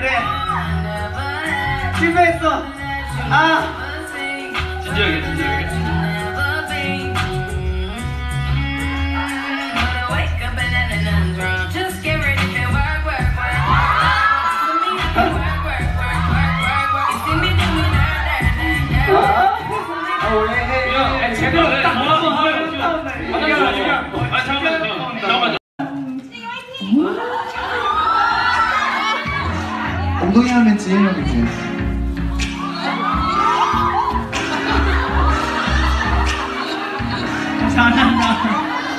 그래. 실패했어. 아. 진지하게. 엉덩이 하면 지혜 형이지. 잘한다.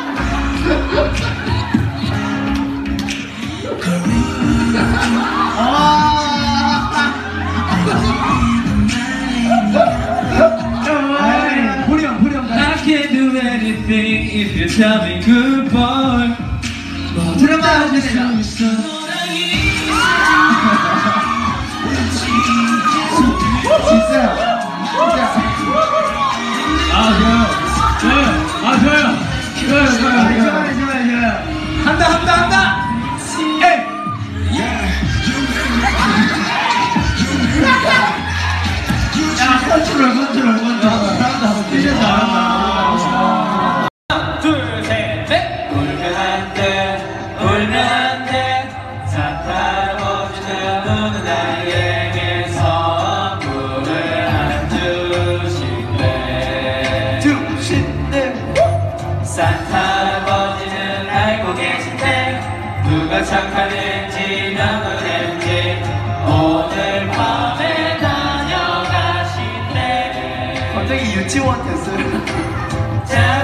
I can't do anything if you tell me good boy. 들어봐 주세요. 진짜. 좋아요. 한다. 야, 컨트롤. 잘한다. 진짜 잘한다. 하나, 둘, 셋, 넷. 울면 안 돼. 산타할아버지는 우는 나에게 선물을 안 주신대. 산타할아버지는 알고 계신데 누가 착한지 명언했지 오늘 밤에 다녀가신대. 갑자기 유치원 됐어요.